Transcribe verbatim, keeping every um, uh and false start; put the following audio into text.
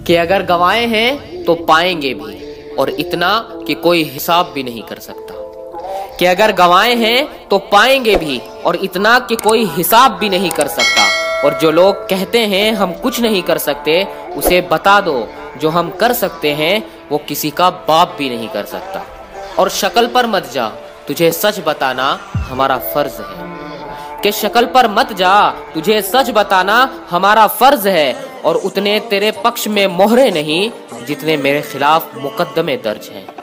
कि अगर गंवाए हैं तो पाएंगे भी, और इतना कि कोई हिसाब भी नहीं कर सकता। कि अगर गंवाए हैं तो पाएंगे भी, और इतना कि कोई हिसाब भी नहीं कर सकता। और जो लोग कहते हैं हम कुछ नहीं कर सकते, उसे बता दो जो हम कर सकते हैं वो किसी का बाप भी नहीं कर सकता। और शक्ल पर मत जा, तुझे सच बताना हमारा फर्ज है। कि शक्ल पर मत जा, तुझे सच बताना हमारा फर्ज है। और उतने तेरे पक्ष में मोहरे नहीं जितने मेरे खिलाफ मुकदमे दर्ज हैं।